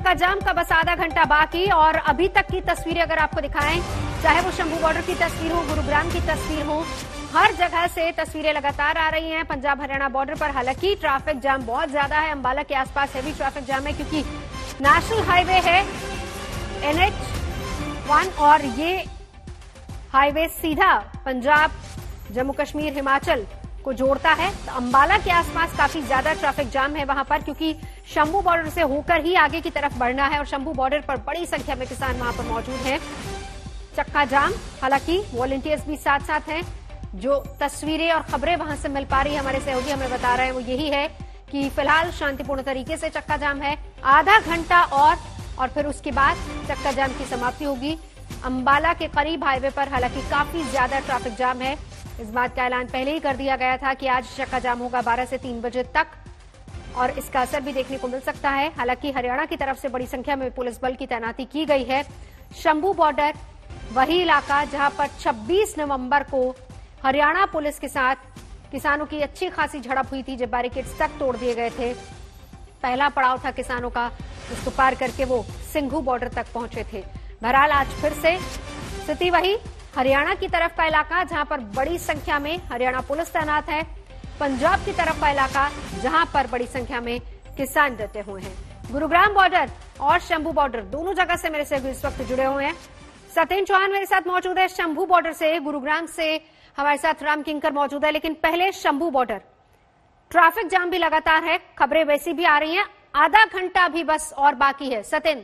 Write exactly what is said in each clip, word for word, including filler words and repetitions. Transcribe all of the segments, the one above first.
चक्का जाम का बस आधा घंटा बाकी और अभी तक की तस्वीरें अगर आपको दिखाएं, चाहे वो शंभू बॉर्डर की तस्वीर हो, गुरुग्राम की तस्वीर हो, हर जगह से तस्वीरें लगातार आ रही हैं पंजाब हरियाणा बॉर्डर पर। हालांकि ट्रैफिक जाम बहुत ज्यादा है, अंबाला के आसपास हैवी ट्रैफिक जाम है क्योंकि नेशनल हाईवे है एन एच वन और ये हाईवे सीधा पंजाब, जम्मू कश्मीर, हिमाचल को जोड़ता है। तो अंबाला के आसपास काफी ज्यादा ट्रैफिक जाम है वहां पर, क्योंकि शंभू बॉर्डर से होकर ही आगे की तरफ बढ़ना है और शंभू बॉर्डर पर बड़ी संख्या में किसान वहां पर मौजूद हैं। चक्का जाम, हालांकि वॉलंटियर्स भी साथ साथ हैं। जो तस्वीरें और खबरें वहां से मिल पा रही है, हमारे सहयोगी हमें बता रहे हैं वो यही है कि फिलहाल शांतिपूर्ण तरीके से चक्का जाम है। आधा घंटा और और फिर उसके बाद चक्का जाम की समाप्ति होगी। अंबाला के करीब हाईवे पर हालांकि काफी ज्यादा ट्रैफिक जाम है। इस बात का ऐलान पहले ही कर दिया गया था कि आज चक्का जाम होगा बारह से तीन बजे तक और इसका असर भी देखने को मिल सकता है। हालांकि हरियाणा की तरफ से बड़ी संख्या में पुलिस बल की तैनाती की गई है। शंभू बॉर्डर वही इलाका जहां पर छब्बीस नवंबर को हरियाणा पुलिस के साथ किसानों की अच्छी खासी झड़प हुई थी, जब बैरिकेड्स तक तोड़ दिए गए थे। पहला पड़ाव था किसानों का, उसको पार करके वो सिंघू बॉर्डर तक पहुंचे थे। बहरहाल आज फिर से स्थिति वही, हरियाणा की तरफ का इलाका जहां पर बड़ी संख्या में हरियाणा पुलिस तैनात है, पंजाब की तरफ का इलाका जहां पर बड़ी संख्या में किसान डटे हुए हैं। गुरुग्राम बॉर्डर और शंभू बॉर्डर दोनों जगह से मेरे से इस वक्त जुड़े हुए हैं। सत्येंद्र चौहान मेरे साथ मौजूद है शंभू बॉर्डर से, गुरुग्राम से हमारे साथ राम किंकर मौजूद है। लेकिन पहले शंभू बॉर्डर, ट्रैफिक जाम भी लगातार है, खबरें वैसी भी आ रही हैं, आधा घंटा भी बस और बाकी है। सत्येंद्र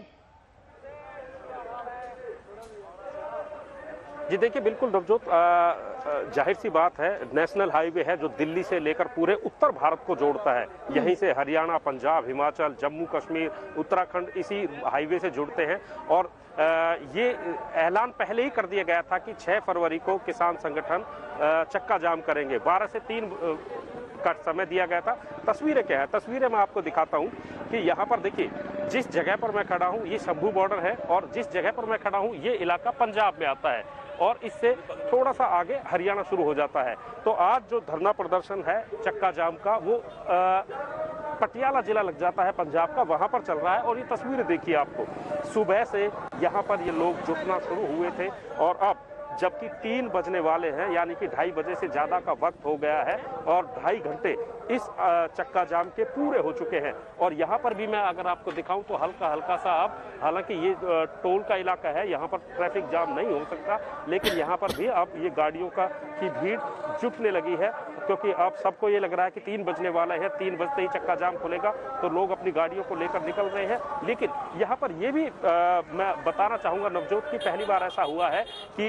जी देखिए, बिल्कुल नवजोत, जाहिर सी बात है, नेशनल हाईवे है जो दिल्ली से लेकर पूरे उत्तर भारत को जोड़ता है। यहीं से हरियाणा, पंजाब, हिमाचल, जम्मू कश्मीर, उत्तराखंड इसी हाईवे से जुड़ते हैं। और ये ऐलान पहले ही कर दिया गया था कि छह फरवरी को किसान संगठन चक्का जाम करेंगे। बारह से तीन का समय दिया गया था। तस्वीरें क्या है, तस्वीरें मैं आपको दिखाता हूं कि यहाँ पर देखिए, जिस जगह पर मैं खड़ा हूं ये शंभू बॉर्डर है और जिस जगह पर मैं खड़ा हूं ये इलाका पंजाब में आता है और इससे थोड़ा सा आगे हरियाणा शुरू हो जाता है। तो आज जो धरना प्रदर्शन है चक्का जाम का, वो आ, पटियाला जिला लग जाता है पंजाब का, वहां पर चल रहा है। और ये तस्वीरें देखिए, आपको सुबह से यहाँ पर ये लोग जुटना शुरू हुए थे और अब जबकि तीन बजने वाले हैं, यानी कि ढाई बजे से ज्यादा का वक्त हो गया है और ढाई घंटे इस चक्का जाम के पूरे हो चुके हैं। और यहाँ पर भी मैं अगर आपको दिखाऊं तो हल्का हल्का सा अब, हालांकि ये टोल का इलाका है, यहाँ पर ट्रैफिक जाम नहीं हो सकता, लेकिन यहाँ पर भी अब ये गाड़ियों का की भीड़ जुटने लगी है, क्योंकि अब सबको ये लग रहा है कि तीन बजने वाला है, तीन बजते ही चक्का जाम खुलेगा, तो लोग अपनी गाड़ियों को लेकर निकल रहे हैं। लेकिन यहाँ पर ये भी आ, मैं बताना चाहूंगा नवजोत की पहली बार ऐसा हुआ है कि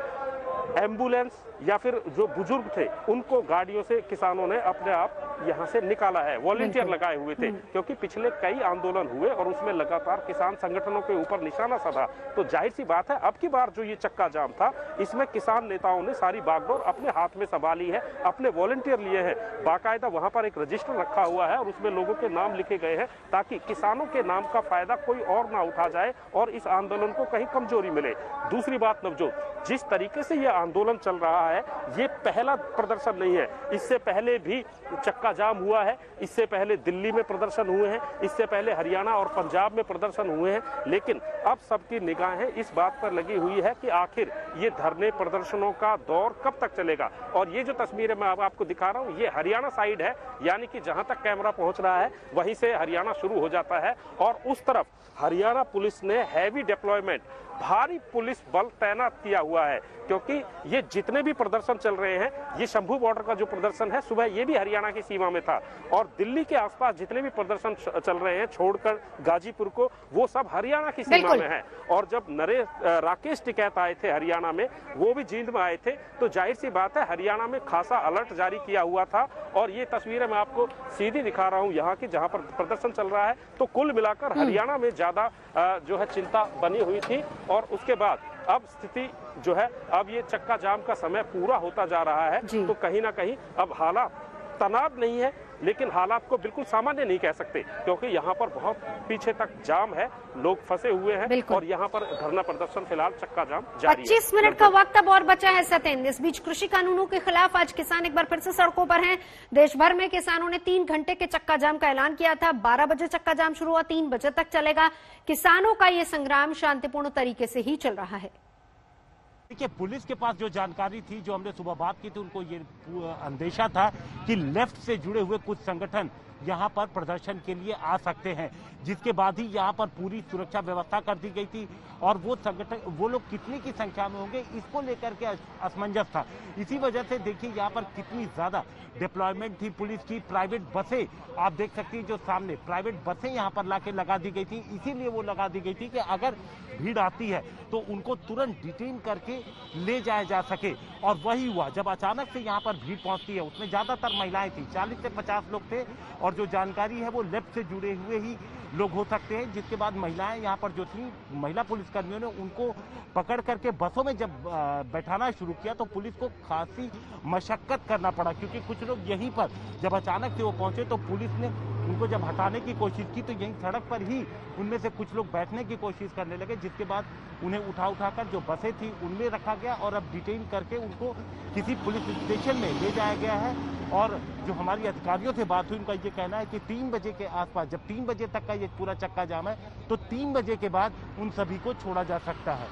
एम्बुलेंस या फिर जो बुजुर्ग थे उनको गाड़ियों से किसानों ने अपने आप यहाँ से निकाला है। वॉलंटियर लगाए हुए थे, क्योंकि पिछले कई आंदोलन हुए और उसमें लगातार किसान संगठनों के ऊपर निशाना साधा। तो जाहिर सी बात है, अब की बार जो ये चक्का जाम था इसमें किसान नेताओं ने सारी बागडोर अपने हाथ में संभाली है, अपने वॉलंटियर लिए हैं। बाकायदा वहां पर एक रजिस्टर रखा हुआ है और उसमें लोगों के नाम लिखे गए हैं, ताकि किसानों के नाम का फायदा कोई और ना उठा जाए और इस आंदोलन को कहीं कमजोरी मिले। दूसरी बात नवजोत, जिस तरीके से यह आंदोलन चल रहा है ये पहला प्रदर्शन नहीं है। इससे पहले भी चक्का जाम हुआ है, इससे पहले दिल्ली में प्रदर्शन हुए हैं, इससे पहले हरियाणा और पंजाब में प्रदर्शन हुए हैं। लेकिन अब सबकी निगाहें इस बात पर लगी हुई है कि आखिर ये धरने प्रदर्शनों का दौर कब तक चलेगा। और ये जो तस्वीरें मैं अब आपको दिखा रहा हूँ ये हरियाणा साइड है, यानी कि जहां तक कैमरा पहुंच रहा है वहीं से हरियाणा शुरू हो जाता है और उस तरफ हरियाणा पुलिस ने हैवी डिप्लॉयमेंट, भारी पुलिस बल तैनात किया हुआ है, क्योंकि ये जितने भी प्रदर्शन चल रहे हैं, ये शंभू बॉर्डर का जो प्रदर्शन है सुबह ये भी हरियाणा की सीमा में था और दिल्ली के आसपास जितने भी प्रदर्शन चल रहे हैं छोड़कर गाजीपुर को, वो सब हरियाणा की सीमा में है। और जब नरेश राकेश टिकैत आए थे हरियाणा में, वो भी जींद में आए थे, तो जाहिर सी बात है हरियाणा में खासा अलर्ट जारी किया हुआ था। और ये तस्वीरें मैं आपको सीधी दिखा रहा हूँ यहाँ की, जहाँ पर प्रदर्शन चल रहा है। तो कुल मिलाकर हरियाणा में ज्यादा जो है चिंता बनी हुई थी और उसके बाद अब स्थिति जो है, अब ये चक्का जाम का समय पूरा होता जा रहा है, तो कहीं ना कहीं अब हालात तनाव नहीं है, लेकिन हालात को बिल्कुल सामान्य नहीं कह सकते, क्योंकि यहाँ पर बहुत पीछे तक जाम है, लोग फंसे हुए हैं और यहाँ पर धरना प्रदर्शन फिलहाल चक्का जाम जारी है। पच्चीस मिनट का वक्त अब और बचा है सत्येंद्र। इस बीच कृषि कानूनों के खिलाफ आज किसान एक बार फिर से सड़कों पर हैं। देश भर में किसानों ने तीन घंटे के चक्का जाम का ऐलान किया था। बारह बजे चक्का जाम शुरू हुआ, तीन बजे तक चलेगा। किसानों का ये संग्राम शांतिपूर्ण तरीके से ही चल रहा है। देखिए, पुलिस के पास जो जानकारी थी, जो हमने सुबह बात की थी, उनको ये अंदेशा था कि लेफ्ट से जुड़े हुए कुछ संगठन यहाँ पर प्रदर्शन के लिए आ सकते हैं, जिसके बाद ही यहाँ पर पूरी सुरक्षा व्यवस्था कर दी गई थी। और वो संगठन, वो लोग कितनी की संख्या में होंगे, इसको लेकर के असमंजस था। इसी वजह से देखिए यहाँ पर कितनी ज्यादा डिप्लॉयमेंट थी पुलिस की। प्राइवेट बसें आप देख सकती हैं, जो सामने प्राइवेट बसें यहाँ पर लाके लगा दी गई थी। इसीलिए वो लगा दी गई थी कि अगर भीड़ आती है तो उनको तुरंत डिटेन करके ले जाया जा सके। और वही हुआ, जब अचानक से यहाँ पर भीड़ पहुंचती है, उसमें ज्यादातर महिलाएं थी, चालीस से पचास लोग थे। और जो जानकारी है वो लेफ्ट से जुड़े हुए ही लोग हो सकते हैं। जिसके बाद महिलाएं यहाँ पर जो थी, महिला पुलिसकर्मियों ने उनको पकड़ करके बसों में जब बैठाना शुरू किया तो पुलिस को खासी मशक्कत करना पड़ा, क्योंकि कुछ लोग यहीं पर जब अचानक से वो पहुंचे तो पुलिस ने उनको जब हटाने की कोशिश की तो यहीं सड़क पर ही उनमें से कुछ लोग बैठने की कोशिश करने लगे। जिसके बाद उन्हें उठा उठाकर जो बसें थी उनमें रखा गया और अब डिटेन करके उनको किसी पुलिस स्टेशन में ले जाया गया है। और जो हमारी अधिकारियों से बात हुई, उनका ये कहना है कि तीन बजे के आसपास, जब तीन बजे तक का ये पूरा चक्का जाम है, तो तीन बजे के बाद उन सभी को छोड़ा जा सकता है।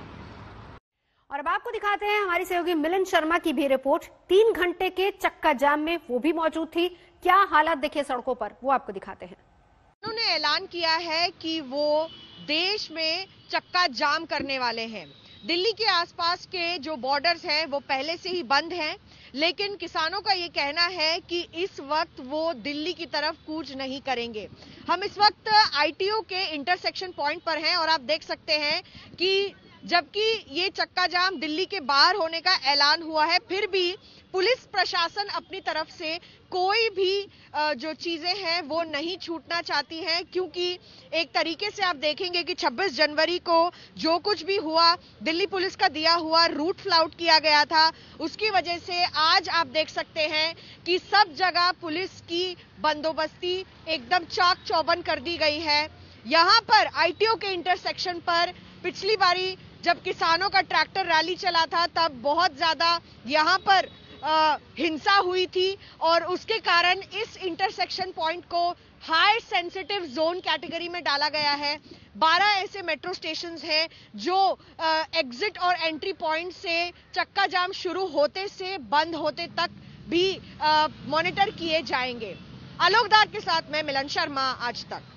और अब आपको दिखाते हैं हमारी सहयोगी मिलन शर्मा की भी रिपोर्ट। तीन घंटे के चक्का जाम में वो भी मौजूद थी। क्या हालात देखे सड़कों पर, वो आपको दिखाते हैं। उन्होंने ऐलान किया है कि वो देश में चक्का जाम करने वाले हैं। दिल्ली के आसपास के जो बॉर्डर्स हैं वो पहले से ही बंद हैं, लेकिन किसानों का ये कहना है कि इस वक्त वो दिल्ली की तरफ कूच नहीं करेंगे। हम इस वक्त आईटीओ के इंटरसेक्शन पॉइंट पर हैं और आप देख सकते हैं कि जबकि ये चक्का जाम दिल्ली के बाहर होने का ऐलान हुआ है, फिर भी पुलिस प्रशासन अपनी तरफ से कोई भी जो चीजें हैं वो नहीं छूटना चाहती हैं, क्योंकि एक तरीके से आप देखेंगे कि छब्बीस जनवरी को जो कुछ भी हुआ, दिल्ली पुलिस का दिया हुआ रूट फ्लाउट किया गया था, उसकी वजह से आज आप देख सकते हैं कि सब जगह पुलिस की बंदोबस्ती एकदम चाक चौबंद कर दी गई है। यहाँ पर आईटीओ के इंटरसेक्शन पर पिछली बारी जब किसानों का ट्रैक्टर रैली चला था तब बहुत ज्यादा यहाँ पर आ, हिंसा हुई थी और उसके कारण इस इंटरसेक्शन पॉइंट को हाई सेंसिटिव जोन कैटेगरी में डाला गया है। बारह ऐसे मेट्रो स्टेशंस हैं जो एग्जिट और एंट्री पॉइंट से चक्का जाम शुरू होते से बंद होते तक भी मॉनिटर किए जाएंगे। आलोक दार के साथ मैं मिलन शर्मा, आज तक।